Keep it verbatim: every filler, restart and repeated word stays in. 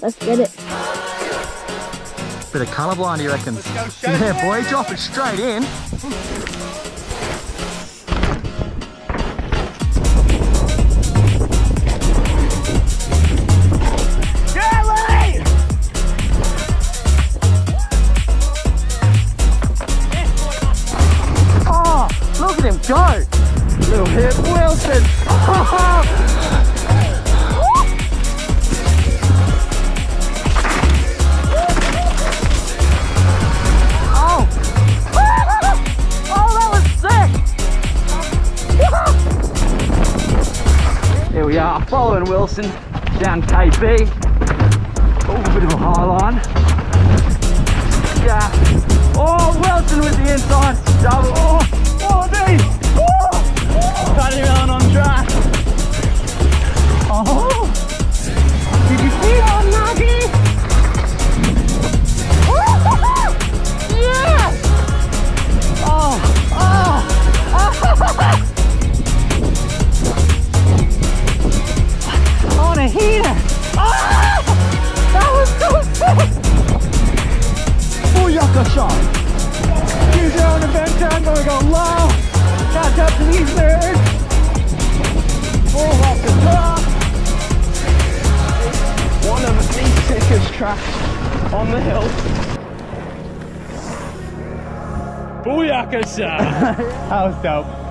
Let's get it. Bit of colourblind, you reckon? Yeah, boy, drop it straight in. Oh, look at him go! Little hip, Wilson. Here we are, following Wilson down K B. Oh, a bit of a high line. Yeah. Oh, Wilson with the inside double. Oh, oh, D. Oh, got him on on track. Oh, did you see that, Nuggy? Yes. Oh, oh, oh. On a heater! Oh! That was so sick! Booyaka shot! Two down the bench, I'm gonna go low! Catch up to these nerds! Pull off the top! One of the sickest tracks on the hill. Booyaka shot! That was dope.